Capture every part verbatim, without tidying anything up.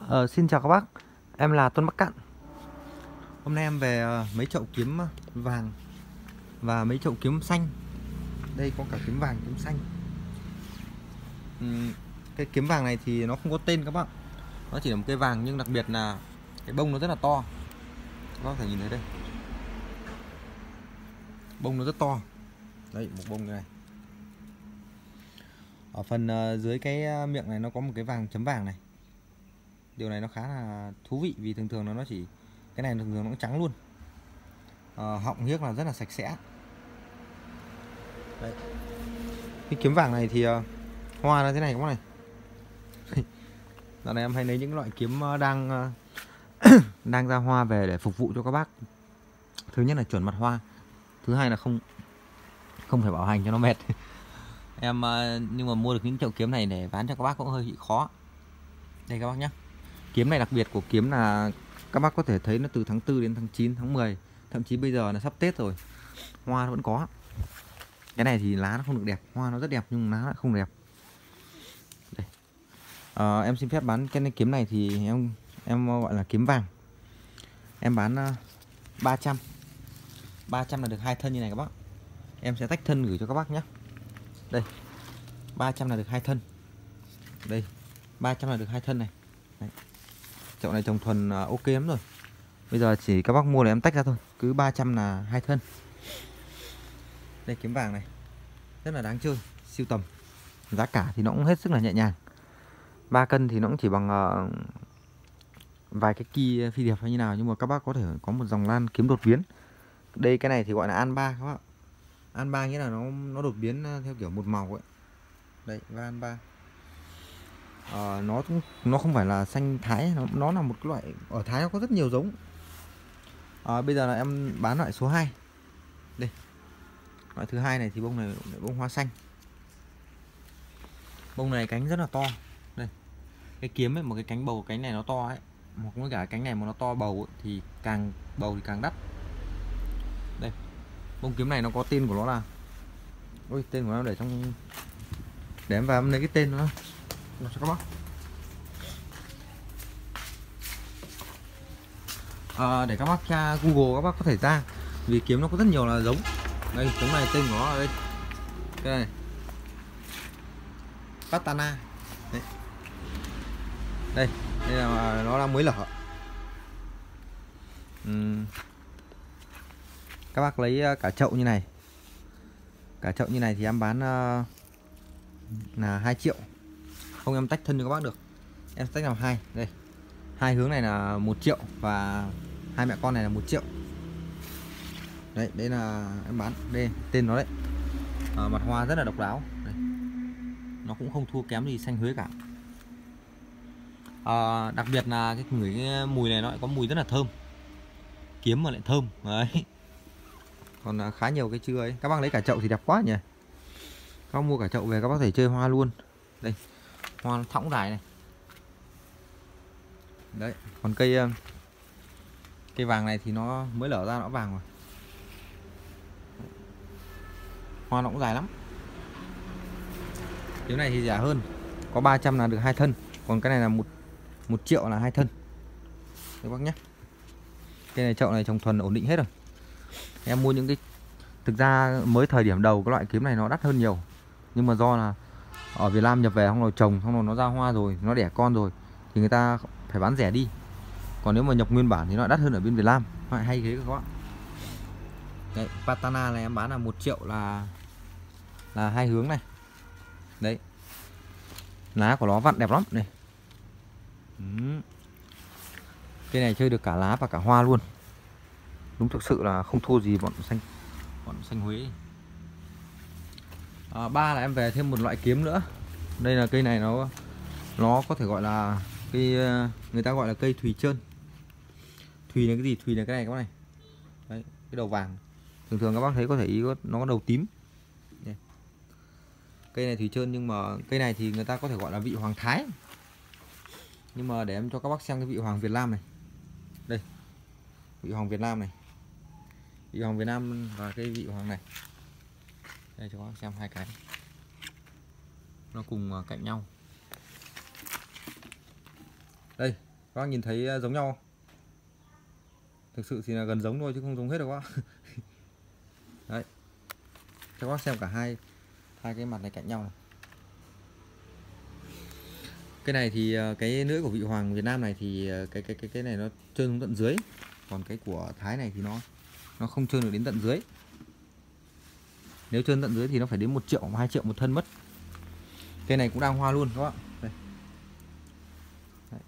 Ờ, Xin chào các bác, em là Tuấn Bắc Cạn. Hôm nay em về ờ, mấy chậu kiếm vàng và mấy chậu kiếm xanh. Đây có cả kiếm vàng, kiếm xanh. Ừm, cái kiếm vàng này thì nó không có tên các bác. Nó chỉ là một cây vàng nhưng đặc biệt là cái bông nó rất là to. Các bác có thể nhìn thấy đây. Bông nó rất to. Đây, một bông như này. Ở phần ờ, dưới cái ờ, miệng này nó có một cái vàng chấm vàng này. Điều này nó khá là thú vị vì thường thường nó chỉ cái này thường thường nó cũng trắng luôn. À, họng hiếc là rất là sạch sẽ. Đấy. Cái kiếm vàng này thì uh, hoa nó thế này các bác này. Dạo này em hay lấy những loại kiếm đang uh, đang ra hoa về để phục vụ cho các bác. Thứ nhất là chuẩn mặt hoa, thứ hai là không không phải bảo hành cho nó mệt. Em uh, nhưng mà mua được những chậu kiếm này để bán cho các bác cũng hơi bị khó. Đây các bác nhé. Kiếm này đặc biệt của kiếm là các bác có thể thấy nó từ tháng tư đến tháng chín, tháng mười, thậm chí bây giờ là sắp Tết rồi, hoa nó vẫn có. Cái này thì lá nó không được đẹp, hoa nó rất đẹp nhưng lá lại không đẹp. Đây. À, em xin phép bán cái kiếm này thì em em gọi là kiếm vàng. Em bán uh, ba trăm. ba trăm là được hai thân như này các bác. Em sẽ tách thân gửi cho các bác nhé. Đây. ba trăm là được hai thân. Đây. ba trăm là được hai thân này. Đấy. Chậu này trồng thuần uh, ok lắm rồi. Bây giờ chỉ các bác mua để em tách ra thôi, cứ ba trăm là hai thân. Đây kiếm vàng này rất là đáng chơi, siêu tầm. Giá cả thì nó cũng hết sức là nhẹ nhàng. Ba cân thì nó cũng chỉ bằng uh, vài cái ki phi điệp hay như nào, nhưng mà các bác có thể có một dòng lan kiếm đột biến. Đây cái này thì gọi là an ba các bác. An ba nghĩa là nó nó đột biến theo kiểu một màu ấy. Đây, và an ba. Uh, nó cũng nó không phải là xanh Thái, nó, nó là một cái loại ở Thái nó có rất nhiều giống. Uh, bây giờ là em bán loại số hai. Đây. Loại thứ hai này thì bông này bông hoa xanh. Bông này cánh rất là to. Đây. Cái kiếm ấy, một cái cánh bầu cánh này nó to ấy, một với cả cánh này mà nó to bầu ấy, thì càng bầu thì càng đắt. Đây. Bông kiếm này nó có tên của nó là, ôi tên của nó để trong, để em vào em lấy cái tên nó cho các bác. À, để các bác tra Google các bác có thể ra, vì kiếm nó có rất nhiều là giống. Đây, giống này tên của nó là đây. Cái này Patana. Đấy. Đây, đây là nó đang mới lở. uhm. Các bác lấy cả chậu như này. Cả chậu như này thì em bán uh, là hai triệu. Không em tách thân cho các bác được. Em tách làm hai. Đây. Hai hướng này là một triệu và hai mẹ con này là một triệu. Đấy, đây là em bán. Đây, tên nó đấy. À, mặt hoa rất là độc đáo. Đây. Nó cũng không thua kém gì xanh Huế cả. À, đặc biệt là cái ngửi cái mùi này nó lại có mùi rất là thơm. Kiếm mà lại thơm. Đấy. Còn khá nhiều cái chưa ấy. Các bác lấy cả chậu thì đẹp quá nhỉ. Các bác mua cả chậu về các bác có thể chơi hoa luôn. Đây. Hoa thõng dài này. Đấy. Còn cây cây vàng này thì nó mới lở ra nó vàng rồi. Hoa nó cũng dài lắm. Cái này thì rẻ hơn. Có ba trăm là được hai thân. Còn cái này là một một triệu là hai thân. Các bác nhé. Cái này chậu này trồng thuần ổn định hết rồi. Em mua những cái, thực ra mới thời điểm đầu cái loại kiếm này nó đắt hơn nhiều. Nhưng mà do là ở Việt Nam nhập về không rồi trồng, xong rồi nó ra hoa rồi, nó đẻ con rồi thì người ta phải bán rẻ đi. Còn nếu mà nhập nguyên bản thì nó đắt hơn ở bên Việt Nam. Hay thế các bạn. Đấy, Patana này em bán là một triệu là là hai hướng này. Đấy. Lá của nó vặn đẹp lắm này. Ừ. Cây này chơi được cả lá và cả hoa luôn. Đúng thực sự là không thua gì bọn xanh bọn xanh Huế. À, ba là em về thêm một loại kiếm nữa. Đây là cây này nó nó có thể gọi là cây, người ta gọi là cây thùy trơn. Thùy là cái gì? Thùy là cái này các bác này. Đấy, cái đầu vàng. Thường thường các bác thấy có thể ý nó có đầu tím. Đây. Cây này thùy trơn nhưng mà cây này thì người ta có thể gọi là vị hoàng Thái. Nhưng mà để em cho các bác xem cái vị hoàng Việt Nam này. Đây. Vị hoàng Việt Nam này. Vị hoàng Việt Nam và cái vị hoàng này. Đây cho các bác xem hai cái. Nó cùng cạnh nhau. Đây, Các bác nhìn thấy giống nhau không? Thực sự thì là gần giống thôi chứ không giống hết đâu các bác. Đấy, cho các bác xem cả hai hai cái mặt này cạnh nhau này. Cái này thì cái lưỡi của vị hoàng Việt Nam này thì cái cái cái cái này nó trơn xuống tận dưới, còn cái của Thái này thì nó nó không trơn được đến tận dưới. Nếu trơn tận dưới thì nó phải đến một triệu hai triệu một thân mất. Cây này cũng đang hoa luôn các bạn. Đây. Đấy.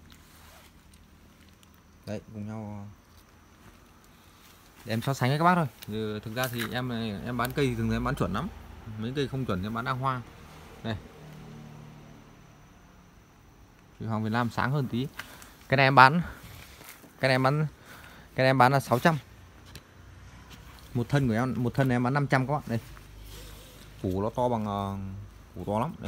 Đấy, cùng nhau để em so sánh với các bác thôi. Thì thực ra thì em này em bán cây thì thường em bán chuẩn lắm. Mấy cây không chuẩn thì em bán đang hoa. Đây. Vị hoàng Việt Nam sáng hơn tí. Cái này em bán cái này em bán cái này em bán là sáu trăm. Một thân của em, một thân này em bán năm trăm các bạn. Đây. Củ nó to bằng củ to lắm. Đây.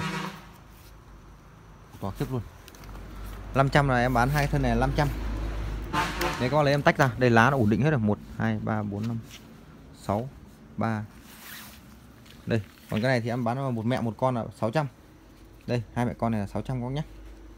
Củ to khiếp luôn. năm trăm là em bán hai thân này là năm trăm. Đấy các bạn lấy em tách ra, đây lá nó ổn định hết rồi, một hai ba bốn năm sáu ba. Đây, còn cái này thì em bán một mẹ một con là sáu trăm. Đây, hai mẹ con này là sáu trăm các bác nhé.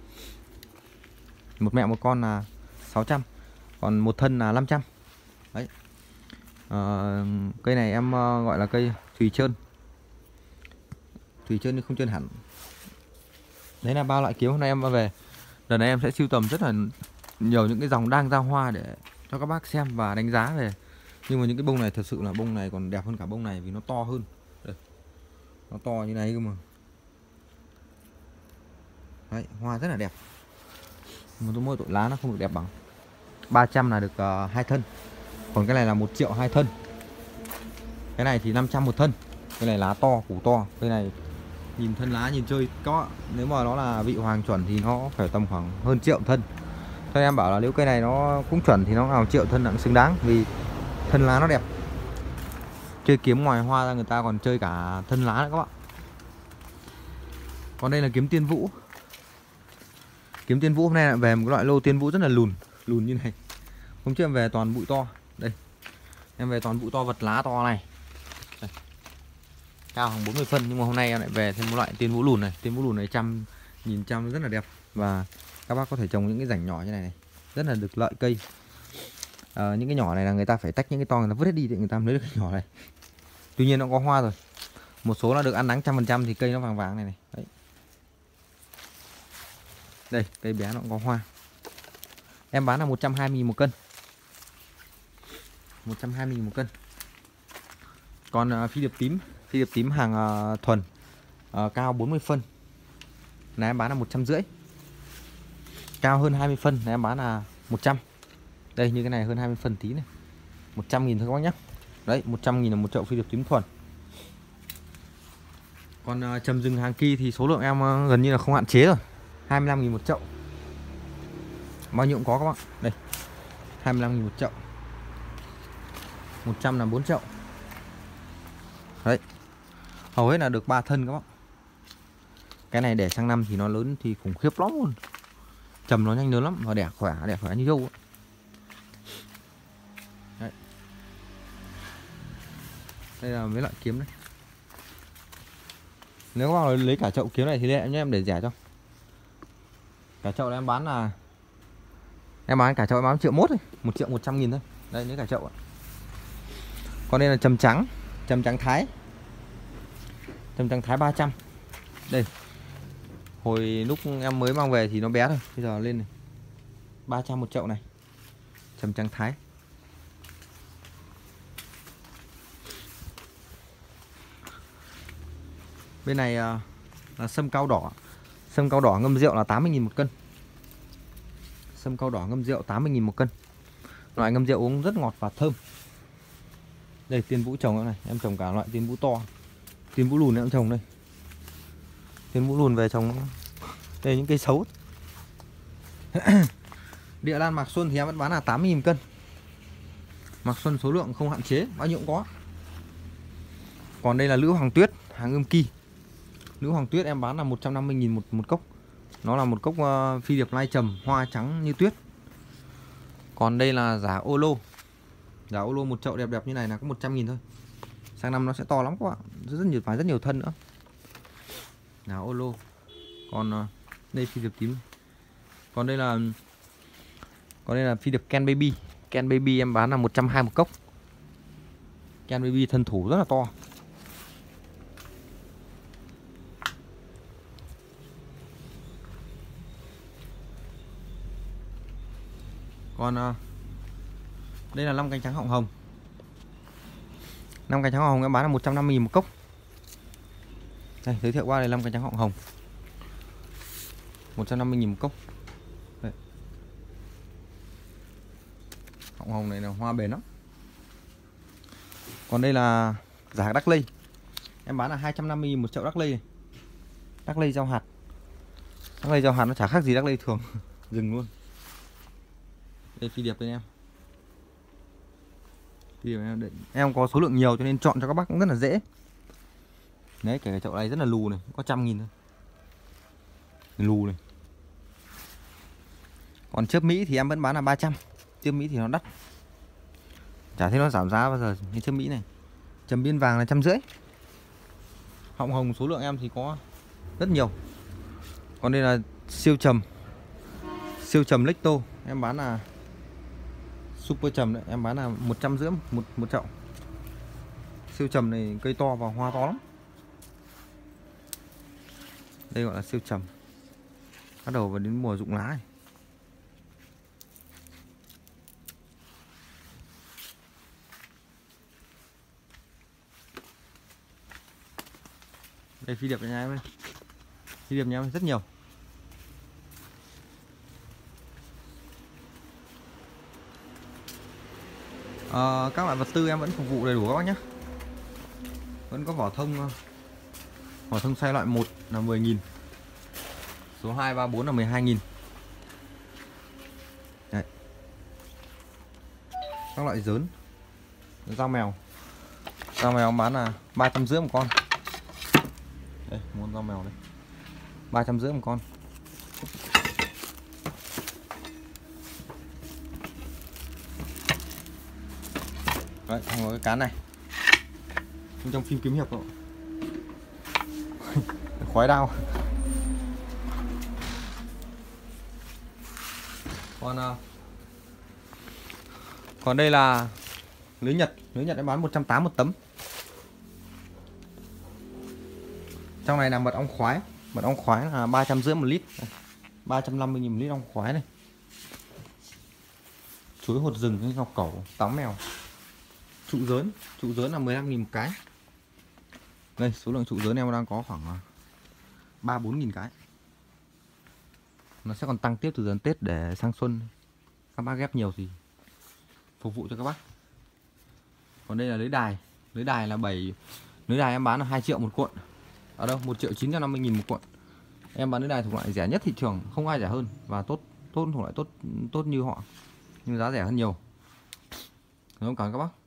Một mẹ một con là sáu trăm, còn một thân là năm trăm. Đấy. À, cây này em gọi là cây thùy trơn. Thùy trơn nhưng không trơn hẳn. Đấy là ba loại kiếm hôm nay em về. Lần này em sẽ sưu tầm rất là nhiều những cái dòng đang ra hoa để cho các bác xem và đánh giá về. Nhưng mà những cái bông này thật sự là bông này còn đẹp hơn cả bông này vì nó to hơn. Đây. Nó to như này cơ mà. Đấy, hoa rất là đẹp. Mà tôi mỗi tội lá nó không được đẹp bằng. ba trăm là được uh, hai thân. Còn cái này là một triệu hai thân. Cái này thì năm trăm một thân. Cái này lá to, củ to. Cái này nhìn thân lá nhìn chơi có, nếu mà nó là vị hoàng chuẩn thì nó phải tầm khoảng hơn triệu thân. Cho em bảo là nếu cây này nó cũng chuẩn thì nó vào triệu thân là xứng đáng vì thân lá nó đẹp. Chơi kiếm ngoài hoa ra người ta còn chơi cả thân lá nữa các bạn. Còn đây là kiếm tiên vũ. Kiếm tiên vũ hôm nay lại về một cái loại lô tiên vũ rất là lùn, lùn như này. Hôm trước em về toàn bụi to. Đây. Em về toàn bụi to, vật lá to này. Đây. Cao khoảng bốn mươi phân, nhưng mà hôm nay em lại về thêm một loại tiên vũ lùn này. Tiên vũ lùn này chăm nhìn chăm rất là đẹp và các bác có thể trồng những cái rảnh nhỏ như này này, rất là được lợi cây. À, những cái nhỏ này là người ta phải tách những cái to người ta vứt hết đi để người ta lấy được cái nhỏ này. Tuy nhiên nó có hoa rồi. Một số là được ăn nắng trăm phần trăm thì cây nó vàng vàng này này. Đấy. Đây, cây bé nó cũng có hoa. Em bán là một trăm hai mươi nghìn một cân. một trăm hai mươi nghìn một cân. Còn uh, phi điệp tím, phi điệp tím hàng uh, thuần uh, cao bốn mươi phân. Này em bán là một trăm rưỡi. Cao hơn hai mươi phân này em bán là một trăm. Đây như cái này hơn hai mươi phân tí này. một trăm nghìn thôi các bác nhé. Đấy, một trăm nghìn là một chậu phi điệp tím thuần. Còn uh, trầm rừng hàng kỳ thì số lượng em uh, gần như là không hạn chế rồi. hai mươi lăm nghìn một chậu. Bao nhiêu cũng có các bạn. Đây. hai mươi lăm nghìn một chậu. một trăm là bốn chậu. Đấy. Hầu hết là được ba thân các bạn. Cái này để sang năm thì nó lớn thì khủng khiếp lắm luôn. Trầm nó nhanh lớn lắm và đẻ khỏe, đẻ khỏe như dâu ấy. Đấy. Đây là mấy loại kiếm đấy. Nếu các bạn lấy cả chậu kiếm này thì em nhé, em để rẻ cho. Cả chậu này em bán là em bán cả chậu em bán triệu mốt thôi, một triệu một trăm nghìn thôi. Đây lấy cả chậu ạ. Còn đây là trầm trắng, trầm trắng Thái. Trầm trắng Thái ba trăm. Đây. Hồi lúc em mới mang về thì nó bé thôi, bây giờ lên này. ba trăm một chậu này. Trầm trắng Thái. Bên này là sâm cao đỏ. Sâm cao đỏ ngâm rượu là tám mươi nghìn một cân. Sâm cao đỏ ngâm rượu tám mươi nghìn một cân. Loại ngâm rượu uống rất ngọt và thơm. Đây tiên vũ trồng này, em trồng cả loại tiên vũ to. Tiên vũ lùn em trồng đây. Tiên vũ lùn về trồng. Đây những cây xấu. Địa lan Mạc Xuân thì em vẫn bán là tám mươi nghìn cân. Mạc Xuân số lượng không hạn chế, bao nhiêu cũng có. Còn đây là lữ hoàng tuyết, hàng ươm kỳ. Lữ hoàng tuyết em bán là một trăm năm mươi nghìn một một cốc. Nó là một cốc uh, phi điệp lai trầm, hoa trắng như tuyết. Còn đây là giả ô lô. Giả ô lô một chậu đẹp đẹp như này là có một trăm nghìn thôi. Sang năm nó sẽ to lắm các bạn, rất, rất nhiều, phải rất nhiều thân nữa. Giả ô lô. Còn uh, đây phi điệp tím. Còn đây là Còn đây là phi điệp Ken Baby. Ken Baby em bán là một trăm hai mươi một cốc. Ken Baby thân thủ rất là to. Còn uh, đây là năm cánh trắng họng hồng. năm cánh trắng họng hồng em bán là một trăm năm mươi nghìn một cốc. Đây, giới thiệu qua đây năm cánh trắng họng hồng. một trăm năm mươi nghìn một cốc. Đây. Họng hồng này là hoa bền lắm. Còn đây là giả Đắc Lây. Em bán là hai trăm năm mươi nghìn một chậu Đắc Lây này. Đắc Lây rau hạt. Đắc Lây rau hạt nó chả khác gì Đắc Lây thường. Dừng luôn. Đây phi điệp đây em. Phi điệp em, em có số lượng nhiều cho nên chọn cho các bác cũng rất là dễ. Đấy, cái chậu này rất là lù này, có trăm nghìn thôi. Lù này. Còn chớp Mỹ thì em vẫn bán là ba trăm. Chớp Mỹ thì nó đắt. Chả thấy nó giảm giá bao giờ như chớp Mỹ này. Trầm biên vàng là trăm rưỡi. Họng hồng số lượng em thì có rất nhiều. Còn đây là siêu trầm. Siêu trầm Lecto em bán là super trầm đấy, em bán là một trăm rưỡi một một chậu. Siêu trầm này cây to và hoa to lắm. Đây gọi là siêu trầm. Bắt đầu vào đến mùa rụng lá này. Đây phi điệp nhà em đây. Phi điệp nhà em rất nhiều. À, các loại vật tư em vẫn phục vụ đầy đủ các bác nhé. Vẫn có vỏ thông. Vỏ thông xay loại một là mười nghìn. Số hai, ba, bốn là mười hai nghìn. Đấy. Các loại dớn. Dao mèo. Dao mèo bán là ba trăm rưỡi một con. Đây, muốn dao mèo đây. ba trăm rưỡi một con. Đấy, xong rồi cái cán này. Trong phim kiếm hiệp rồi. Khói đao. Còn uh, còn đây là lưới Nhật. Lưới Nhật em bán một trăm tám mươi một tấm. Trong này là mật ong khoái. Mật ong khoái là ba trăm rưỡi một lít. ba trăm năm mươi nghìn một lít ong khoái này. Chuối hột rừng với ngọc cẩu, táo mèo. Trụ dớn. Trụ dớn là mười lăm nghìn một cái. Đây, số lượng trụ dớn em đang có khoảng ba bốn nghìn cái. Nó sẽ còn tăng tiếp từ gần Tết để sang xuân. Các bác ghép nhiều thì phục vụ cho các bác. Còn đây là lưới đài. Lưới đài là bảy. Lưới đài em bán là hai triệu một cuộn. Ở đâu? một triệu chín trăm năm mươi nghìn một cuộn. Em bán lưới đài thuộc loại rẻ nhất thị trường, không ai rẻ hơn và tốt tốt thuộc loại tốt tốt như họ. Nhưng giá rẻ hơn nhiều. Cảm ơn các bác.